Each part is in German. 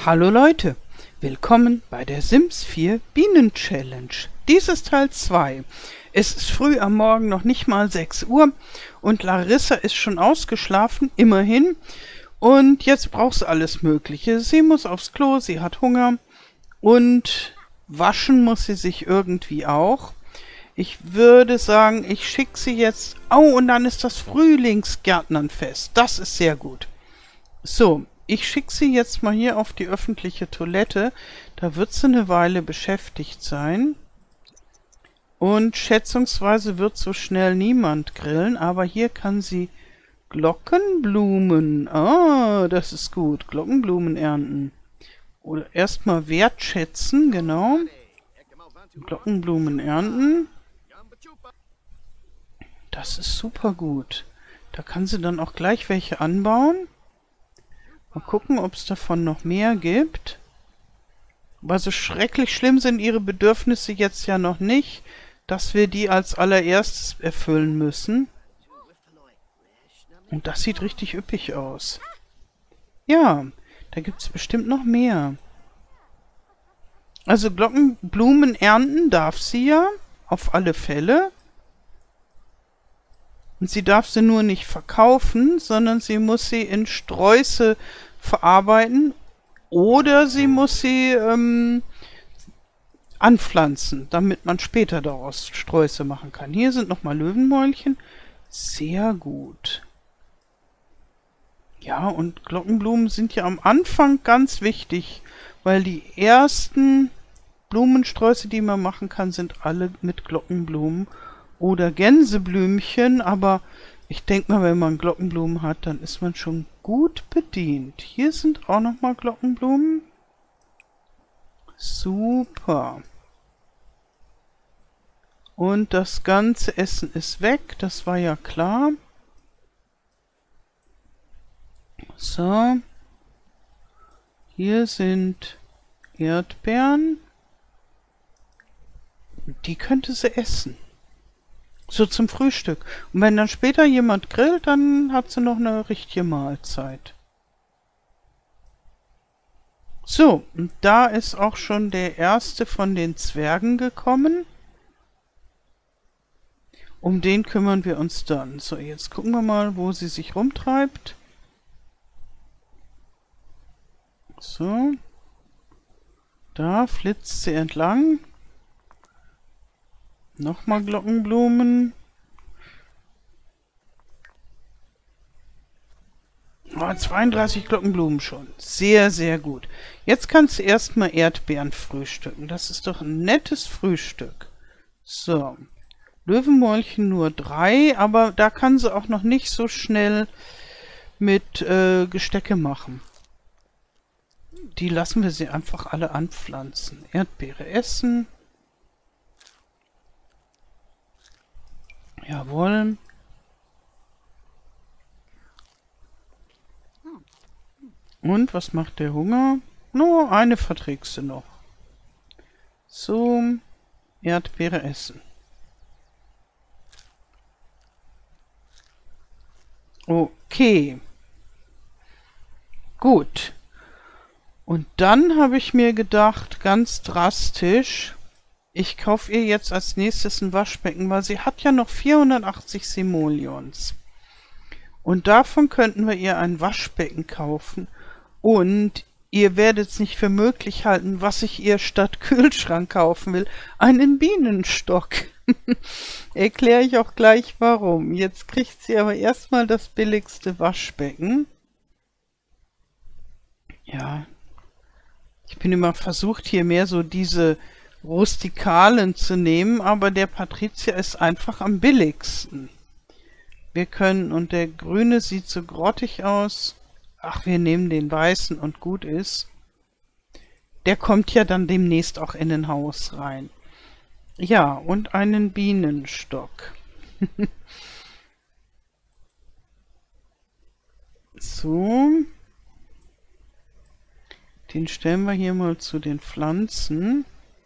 Hallo Leute, willkommen bei der Sims 4 Bienen Challenge. Dies ist Teil 2. Es ist früh am Morgen, noch nicht mal 6 Uhr und Larissa ist schon ausgeschlafen, immerhin. Und jetzt braucht sie alles Mögliche. Sie muss aufs Klo, sie hat Hunger und waschen muss sie sich irgendwie auch. Ich würde sagen, ich schicke sie jetzt... Oh, und dann ist das Frühlingsgärtnernfest. Das ist sehr gut. So, ich schicke sie jetzt mal hier auf die öffentliche Toilette. Da wird sie eine Weile beschäftigt sein. Und schätzungsweise wird so schnell niemand grillen. Aber hier kann sie Glockenblumen. Ah, das ist gut. Glockenblumen ernten. Oder erstmal wertschätzen, genau. Glockenblumen ernten. Das ist super gut. Da kann sie dann auch gleich welche anbauen. Mal gucken, ob es davon noch mehr gibt. Aber so schrecklich schlimm sind ihre Bedürfnisse jetzt ja noch nicht, dass wir die als allererstes erfüllen müssen. Und das sieht richtig üppig aus. Ja, da gibt es bestimmt noch mehr. Also Glockenblumen ernten darf sie ja, auf alle Fälle. Und sie darf sie nur nicht verkaufen, sondern sie muss sie in Sträuße verarbeiten oder sie muss sie anpflanzen, damit man später daraus Sträuße machen kann. Hier sind nochmal Löwenmäulchen. Sehr gut. Ja, und Glockenblumen sind ja am Anfang ganz wichtig, weil die ersten Blumensträuße, die man machen kann, sind alle mit Glockenblumen. Oder Gänseblümchen, aber ich denke mal, wenn man Glockenblumen hat, dann ist man schon gut bedient. Hier sind auch nochmal Glockenblumen. Super. Und das ganze Essen ist weg, das war ja klar. So. Hier sind Erdbeeren. Die könnte sie essen. So zum Frühstück. Und wenn dann später jemand grillt, dann hat sie noch eine richtige Mahlzeit. So, und da ist auch schon der erste von den Zwergen gekommen. Um den kümmern wir uns dann. So, jetzt gucken wir mal, wo sie sich rumtreibt. So. Da flitzt sie entlang. Nochmal Glockenblumen. Oh, 32 Glockenblumen schon. Sehr, sehr gut. Jetzt kannst du erstmal Erdbeeren frühstücken. Das ist doch ein nettes Frühstück. So. Löwenmäulchen nur 3, aber da kann sie auch noch nicht so schnell mit Gestecke machen. Die lassen wir sie einfach alle anpflanzen. Erdbeere essen. Jawohl. Und was macht der Hunger? Nur eine verträgst du noch. So, Erdbeere essen. Okay. Gut. Und dann habe ich mir gedacht, ganz drastisch, ich kaufe ihr jetzt als nächstes ein Waschbecken, weil sie hat ja noch 480 Simoleons. Und davon könnten wir ihr ein Waschbecken kaufen. Und ihr werdet es nicht für möglich halten, was ich ihr statt Kühlschrank kaufen will. Einen Bienenstock. Erkläre ich auch gleich warum. Jetzt kriegt sie aber erstmal das billigste Waschbecken. Ja. Ich bin immer versucht, hier mehr so diese rustikalen zu nehmen, aber der Patricia ist einfach am billigsten. Wir können, und der grüne sieht so grottig aus. Ach, wir nehmen den weißen und gut ist. Der kommt ja dann demnächst auch in ein Haus rein. Ja, und einen Bienenstock. So. Den stellen wir hier mal zu den Pflanzen.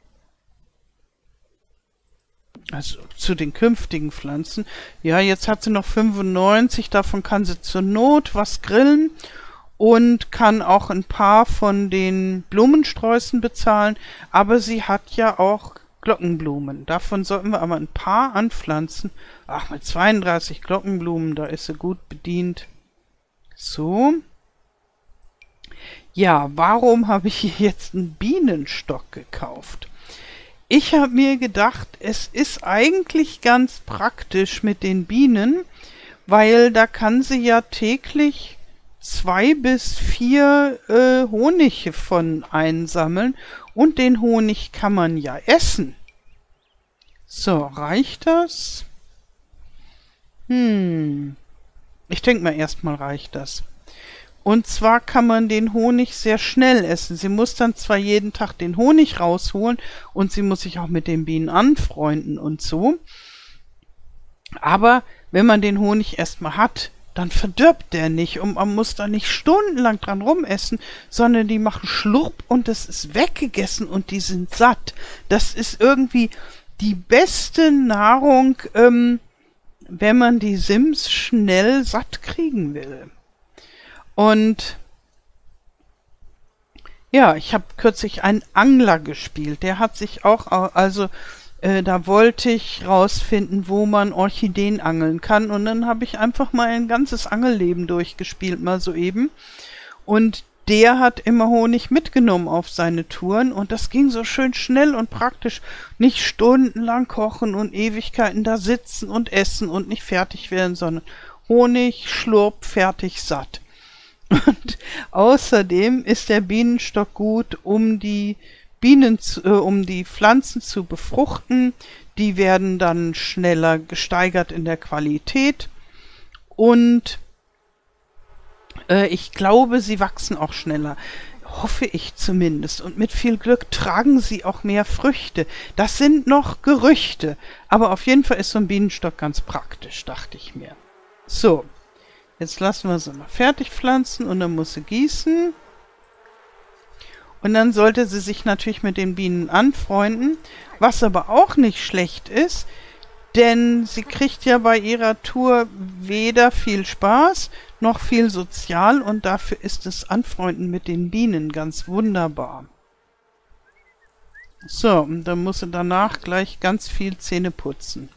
Also zu den künftigen Pflanzen. Ja, jetzt hat sie noch 95, davon kann sie zur Not was grillen. und kann auch ein paar von den Blumensträußen bezahlen, aber sie hat ja auch Glockenblumen. Davon sollten wir aber ein paar anpflanzen. Ach, mit 32 Glockenblumen, da ist sie gut bedient. So. Ja, warum habe ich hier jetzt einen Bienenstock gekauft? Ich habe mir gedacht, es ist eigentlich ganz praktisch mit den Bienen, weil da kann sie ja täglich 2 bis 4 Honige von einsammeln und den Honig kann man ja essen. So, reicht das? Ich denke mal, erstmal reicht das. Und zwar kann man den Honig sehr schnell essen. Sie muss dann zwar jeden Tag den Honig rausholen und sie muss sich auch mit den Bienen anfreunden und so. Aber wenn man den Honig erstmal hat, dann verdirbt der nicht und man muss da nicht stundenlang dran rumessen, sondern die machen Schlurp und das ist weggegessen und die sind satt. Das ist irgendwie die beste Nahrung, wenn man die Sims schnell satt kriegen will. Und ja, ich habe kürzlich einen Angler gespielt. Der hat sich auch, also da wollte ich rausfinden, wo man Orchideen angeln kann. Und dann habe ich einfach mal ein ganzes Angelleben durchgespielt, mal soeben. Und der hat immer Honig mitgenommen auf seine Touren. Und das ging so schön schnell und praktisch. Nicht stundenlang kochen und Ewigkeiten da sitzen und essen und nicht fertig werden, sondern Honig, Schlurp, fertig, satt. Und außerdem ist der Bienenstock gut, um die Pflanzen zu befruchten. Die werden dann schneller gesteigert in der Qualität und ich glaube, sie wachsen auch schneller. Hoffe ich zumindest. Und mit viel Glück tragen sie auch mehr Früchte. Das sind noch Gerüchte. Aber auf jeden Fall ist so ein Bienenstock ganz praktisch, dachte ich mir. So. Jetzt lassen wir sie mal fertig pflanzen und dann muss sie gießen. Und dann sollte sie sich natürlich mit den Bienen anfreunden, was aber auch nicht schlecht ist, denn sie kriegt ja bei ihrer Tour weder viel Spaß noch viel Sozial und dafür ist das Anfreunden mit den Bienen ganz wunderbar. So, und dann muss sie danach gleich ganz viel Zähne putzen.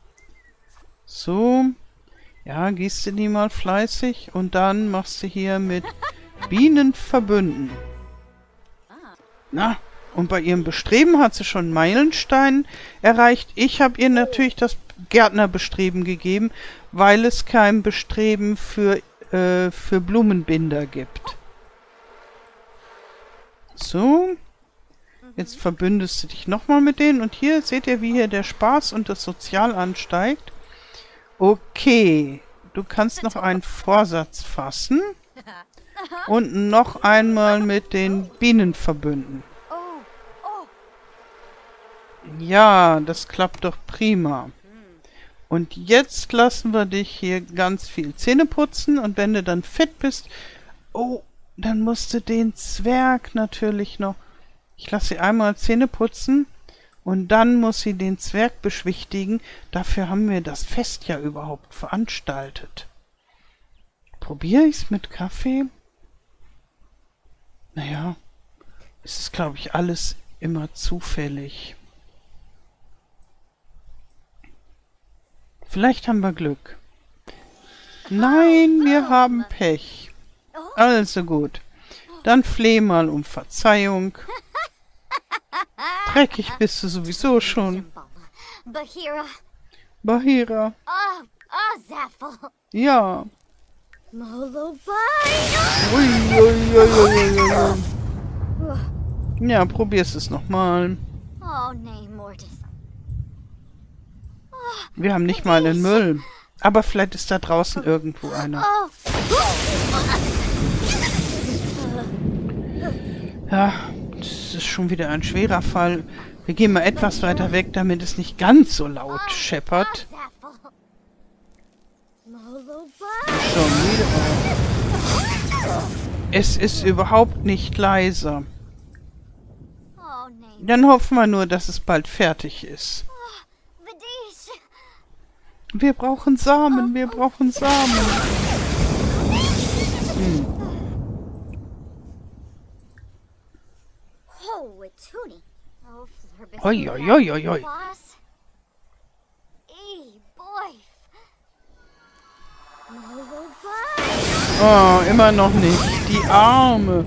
So. Ja, gießt du die mal fleißig und dann machst du hier mit Bienen verbünden. Na, und bei ihrem Bestreben hat sie schon einen Meilenstein erreicht. Ich habe ihr natürlich das Gärtnerbestreben gegeben, weil es kein Bestreben für Blumenbinder gibt. So, jetzt verbündest du dich nochmal mit denen und hier seht ihr, wie hier der Spaß und das Sozial ansteigt. Okay, du kannst noch einen Vorsatz fassen und noch einmal mit den Bienen verbünden. Ja, das klappt doch prima. Und jetzt lassen wir dich hier ganz viel Zähne putzen und wenn du dann fit bist, oh, dann musst du den Zwerg natürlich noch, ich lasse sie einmal Zähne putzen. Und dann muss sie den Zwerg beschwichtigen. Dafür haben wir das Fest ja überhaupt veranstaltet. Probiere ich es mit Kaffee? Naja, es ist, glaube ich, alles immer zufällig. Vielleicht haben wir Glück. Nein, wir haben Pech. Also gut. Dann fleh mal um Verzeihung. Dreckig bist du sowieso schon. Bahira. Ja. Uiuiuiui. Ja, probier's es nochmal. Wir haben nicht mal einen Müll. Aber vielleicht ist da draußen irgendwo einer. Ja, das ist schon wieder ein schwerer Fall. Wir gehen mal etwas weiter weg, damit es nicht ganz so laut scheppert. Schon wieder. Es ist überhaupt nicht leise. Dann hoffen wir nur, dass es bald fertig ist. Wir brauchen Samen, wir brauchen Samen. Oh, a toonie. Oh, Oi, oi, oi, oi, oi. boss. Boy. Oh, immer noch nicht. Die Arme.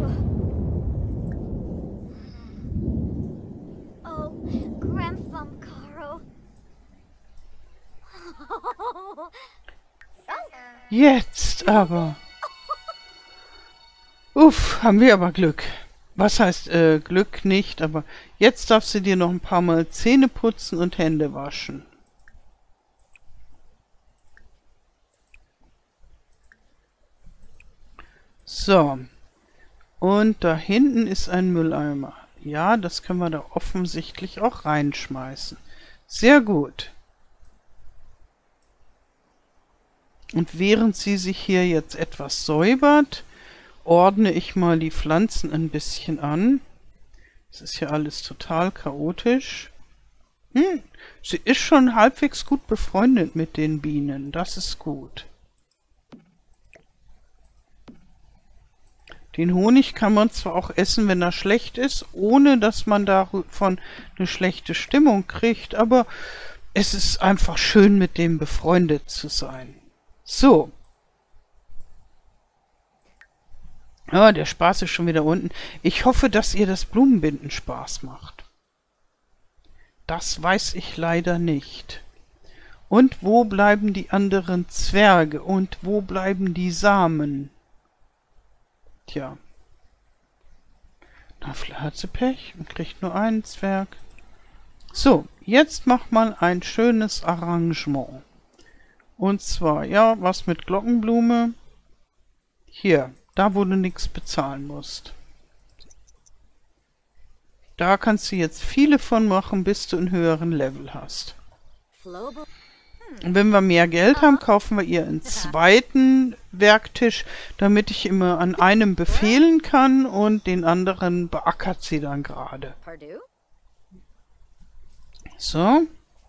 Oh, Grandfam Caro. Jetzt aber. Uff, haben wir aber Glück. Was heißt Glück nicht, aber jetzt darfst du dir noch ein paar Mal Zähne putzen und Hände waschen. So. Und da hinten ist ein Mülleimer. Ja, das können wir da offensichtlich auch reinschmeißen. Sehr gut. Und während sie sich hier jetzt etwas säubert, ordne ich mal die Pflanzen ein bisschen an. Es ist ja alles total chaotisch. Sie ist schon halbwegs gut befreundet mit den Bienen. Das ist gut. Den Honig kann man zwar auch essen, wenn er schlecht ist, ohne dass man davon eine schlechte Stimmung kriegt, aber es ist einfach schön, mit dem befreundet zu sein. So. Ah, der Spaß ist schon wieder unten. Ich hoffe, dass ihr das Blumenbinden Spaß macht. Das weiß ich leider nicht. Und wo bleiben die anderen Zwerge? Und wo bleiben die Samen? Tja. Na, vielleicht hat sie Pech und kriegt nur einen Zwerg. So, jetzt mach mal ein schönes Arrangement. Und zwar, ja, was mit Glockenblume. Hier, da wo du nichts bezahlen musst. Da kannst du jetzt viele von machen, bis du einen höheren Level hast. Und wenn wir mehr Geld haben, kaufen wir ihr einen zweiten Werktisch, damit ich immer an einem befehlen kann und den anderen beackert sie dann gerade. So.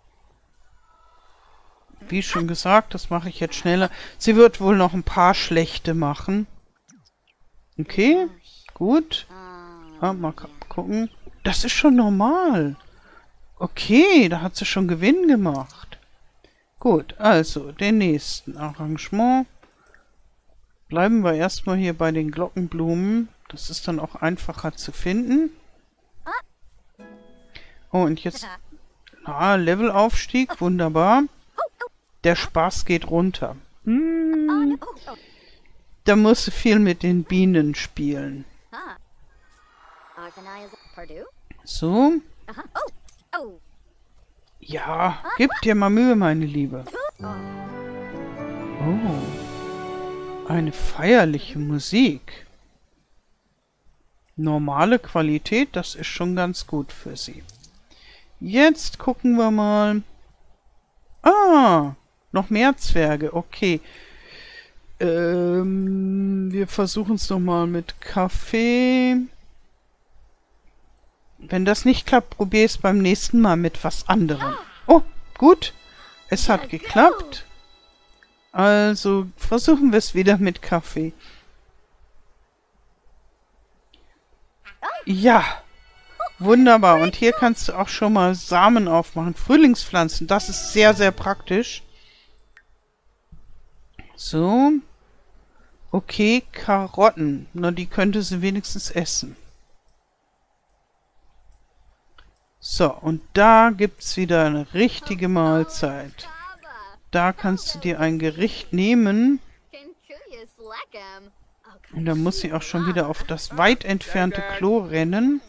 Wie schon gesagt, das mache ich jetzt schneller. Sie wird wohl noch ein paar schlechte machen. Okay, gut. Mal gucken. Das ist schon normal. Okay, da hat sie schon Gewinn gemacht. Gut, also den nächsten Arrangement. Bleiben wir erstmal hier bei den Glockenblumen. Das ist dann auch einfacher zu finden. Oh, und jetzt... Levelaufstieg, wunderbar. Der Spaß geht runter. Da musst du viel mit den Bienen spielen. So. Ja, gib dir mal Mühe, meine Liebe. Oh. Eine feierliche Musik. Normale Qualität, das ist schon ganz gut für sie. Jetzt gucken wir mal. Ah, noch mehr Zwerge, okay. Wir versuchen es nochmal mit Kaffee. Wenn das nicht klappt, probier es beim nächsten Mal mit was anderem. Oh, gut. Es hat geklappt. Also versuchen wir es wieder mit Kaffee. Ja. Wunderbar. Und hier kannst du auch schon mal Samen aufmachen. Frühlingspflanzen. Das ist sehr, sehr praktisch. So. Okay, Karotten. Na, die könnte sie wenigstens essen. So, und da gibt's wieder eine richtige Mahlzeit. Da kannst du dir ein Gericht nehmen. Und dann muss sie auch schon wieder auf das weit entfernte Klo rennen.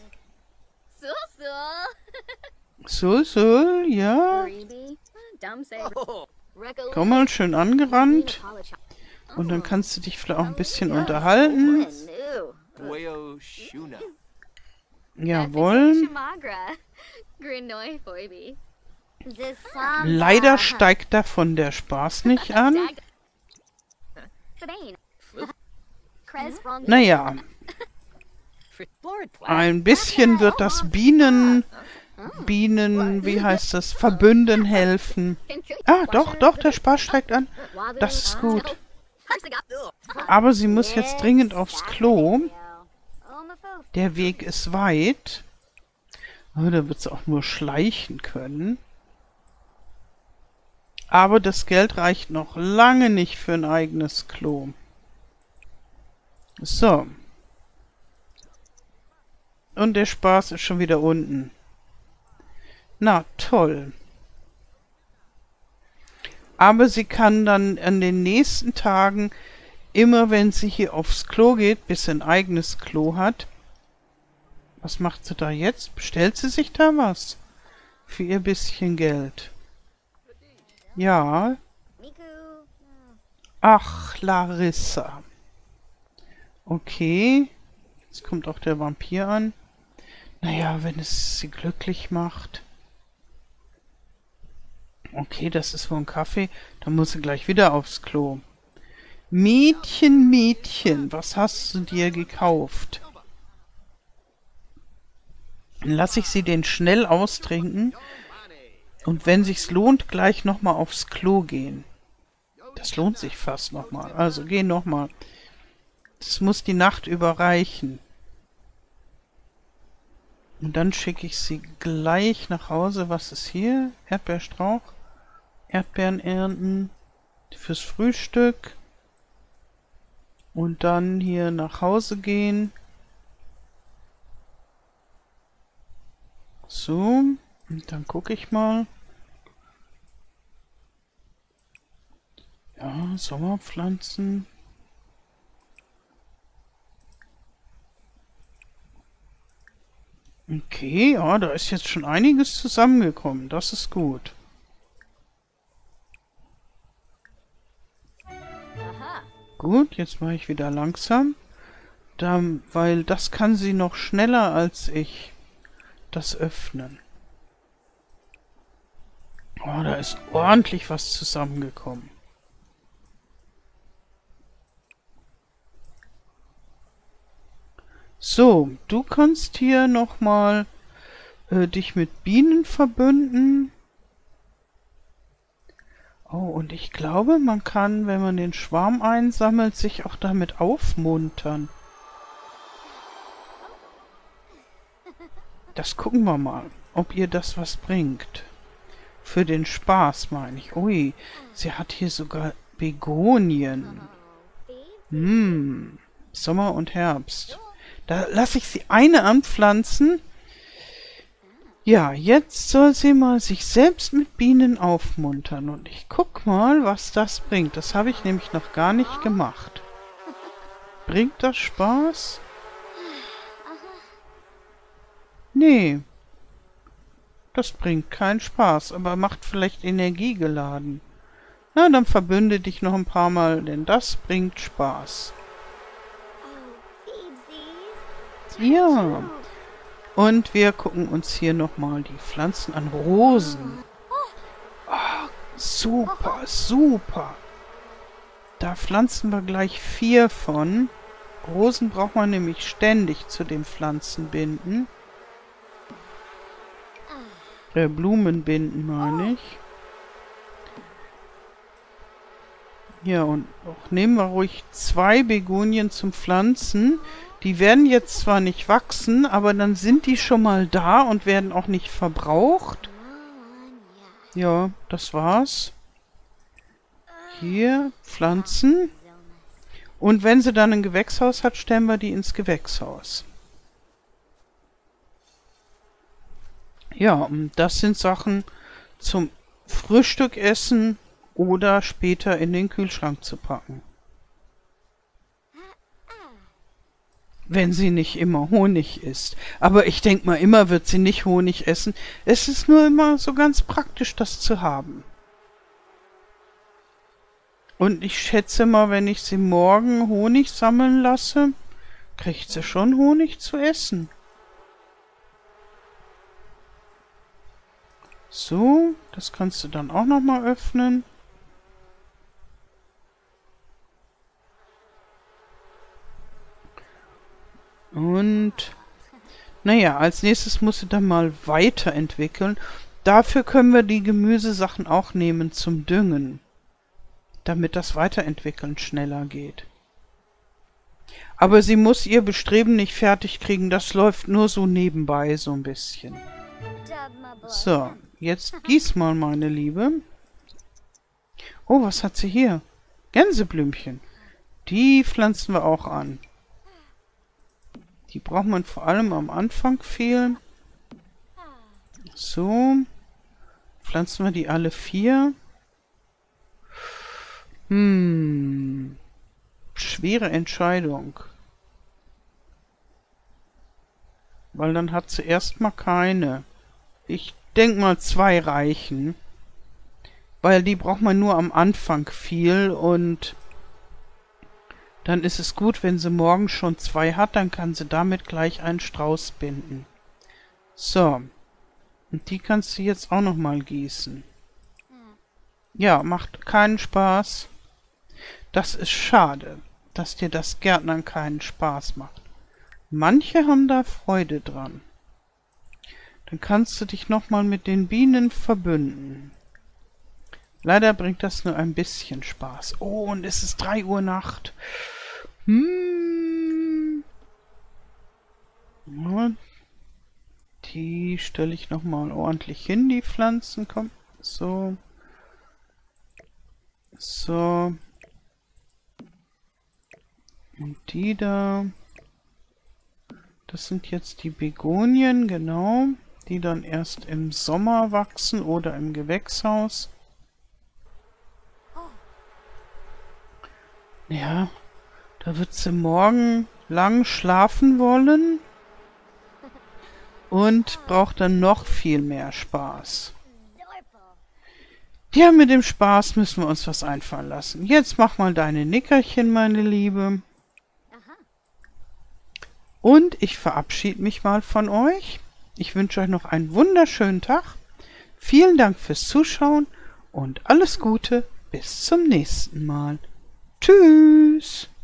So, ja. Komm mal, schön angerannt. Und dann kannst du dich vielleicht auch ein bisschen unterhalten. Jawohl. Leider steigt davon der Spaß nicht an. Naja. Ein bisschen wird das Bienen, wie heißt das, Verbünden helfen. Ah, doch, der Spaß steigt an. Das ist gut. Aber sie muss jetzt dringend aufs Klo. Der Weg ist weit. Oh, da wird sie auch nur schleichen können. Aber das Geld reicht noch lange nicht für ein eigenes Klo. So. Und der Spaß ist schon wieder unten. Na, toll. Aber sie kann dann an den nächsten Tagen, immer wenn sie hier aufs Klo geht, bis sie ein eigenes Klo hat. Was macht sie da jetzt? Bestellt sie sich da was? Für ihr bisschen Geld. Ja. Miku. Ach, Larissa. Okay. Jetzt kommt auch der Vampir an. Naja, wenn es sie glücklich macht. Okay, das ist wohl ein Kaffee. Dann muss sie gleich wieder aufs Klo. Mädchen, Mädchen, was hast du dir gekauft? Dann lasse ich sie den schnell austrinken. Und wenn sich's lohnt, gleich nochmal aufs Klo gehen. Das lohnt sich fast nochmal. Also geh nochmal. Das muss die Nacht überreichen. Und dann schicke ich sie gleich nach Hause. Was ist hier? Erdbeerstrauch. Erdbeeren ernten. Fürs Frühstück. Und dann hier nach Hause gehen. So. Und dann gucke ich mal. Ja, Sommerpflanzen. Okay, ja, da ist jetzt schon einiges zusammengekommen. Das ist gut. Aha. Gut, jetzt mache ich wieder langsam. Weil das kann sie noch schneller als ich. Das öffnen. Oh, da ist ordentlich was zusammengekommen. So, du kannst hier nochmal dich mit Bienen verbünden. Oh, und ich glaube, man kann, wenn man den Schwarm einsammelt, sich auch damit aufmuntern. Das gucken wir mal, ob ihr das was bringt. Für den Spaß, meine ich. Ui, sie hat hier sogar Begonien. Sommer und Herbst. Da lasse ich sie eine anpflanzen. Ja, jetzt soll sie mal sich selbst mit Bienen aufmuntern. Und ich guck mal, was das bringt. Das habe ich nämlich noch gar nicht gemacht. Bringt das Spaß? Nee. Das bringt keinen Spaß, aber macht vielleicht energiegeladen. Na, dann verbünde dich noch ein paar Mal, denn das bringt Spaß. Ja. Und wir gucken uns hier nochmal die Pflanzen an. Rosen. Oh, super, super. Da pflanzen wir gleich 4 von. Rosen braucht man nämlich ständig zu den Pflanzen binden. Blumen binden, meine ich. Ja, und auch nehmen wir ruhig 2 Begonien zum Pflanzen. Die werden jetzt zwar nicht wachsen, aber dann sind die schon mal da und werden auch nicht verbraucht. Ja, das war's. Hier, Pflanzen. Und wenn sie dann ein Gewächshaus hat, stellen wir die ins Gewächshaus. Ja, und das sind Sachen zum Frühstück essen oder später in den Kühlschrank zu packen. Wenn sie nicht immer Honig isst. Aber ich denke mal, immer wird sie nicht Honig essen. Es ist nur immer so ganz praktisch, das zu haben. Und ich schätze mal, wenn ich sie morgen Honig sammeln lasse, kriegt sie schon Honig zu essen. So, das kannst du dann auch nochmal öffnen. Und, naja, als nächstes muss sie dann mal weiterentwickeln. Dafür können wir die Gemüsesachen auch nehmen zum Düngen, damit das Weiterentwickeln schneller geht. Aber sie muss ihr Bestreben nicht fertig kriegen. Das läuft nur so nebenbei so ein bisschen. So, jetzt gieß mal, meine Liebe. Oh, was hat sie hier? Gänseblümchen. Die pflanzen wir auch an. Die braucht man vor allem am Anfang viel. So. Pflanzen wir die alle 4. Schwere Entscheidung. Weil dann hat sie erstmal keine. Ich denke mal 2 reichen. Weil die braucht man nur am Anfang viel und dann ist es gut, wenn sie morgen schon 2 hat, dann kann sie damit gleich einen Strauß binden. So. Und die kannst du jetzt auch nochmal gießen. Ja, macht keinen Spaß. Das ist schade, dass dir das Gärtnern keinen Spaß macht. Manche haben da Freude dran. Dann kannst du dich nochmal mit den Bienen verbünden. Leider bringt das nur ein bisschen Spaß. Oh, und es ist 3 Uhr Nacht. Ja, die stelle ich nochmal ordentlich hin, die Pflanzen. Komm, so. So. Und die da. Das sind jetzt die Begonien, genau. Die dann erst im Sommer wachsen oder im Gewächshaus. Ja, da wird sie morgen lang schlafen wollen und braucht dann noch viel mehr Spaß. Ja, mit dem Spaß müssen wir uns was einfallen lassen. Jetzt mach mal deine Nickerchen, meine Liebe. Und ich verabschiede mich mal von euch. Ich wünsche euch noch einen wunderschönen Tag. Vielen Dank fürs Zuschauen und alles Gute. Bis zum nächsten Mal. Tschüss.